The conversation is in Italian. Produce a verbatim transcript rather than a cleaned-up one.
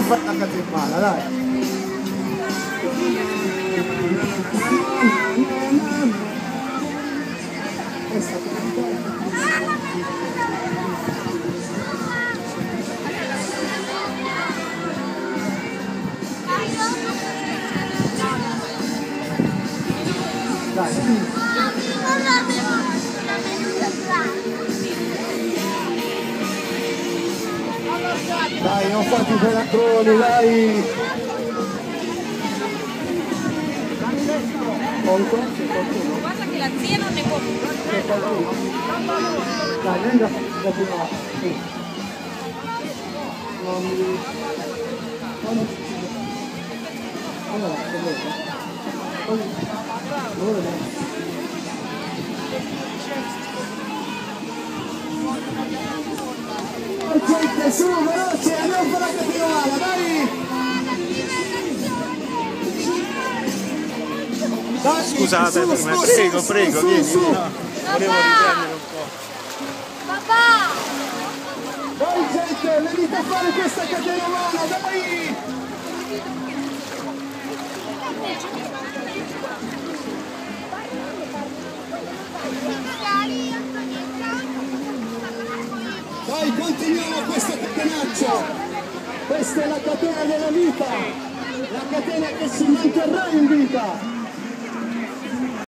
fare la catemana, dai. Dai, non fate i pelatroni, dai! Conto? Guarda che la zia non ne può più. Dai, venga da prima. Non mi... Allora, gente, su, veloce, andiamo a fare la categoria, dai! Dai, scusate, su, ma su, prego, su, prego, su, vieni, su. no, volevo riprendere un po'. Papà! Dai gente, venite a fare questa categoria, dai! Dai, continuiamo questo catenaccio! Questa è la catena della vita! La catena che si manterrà in vita!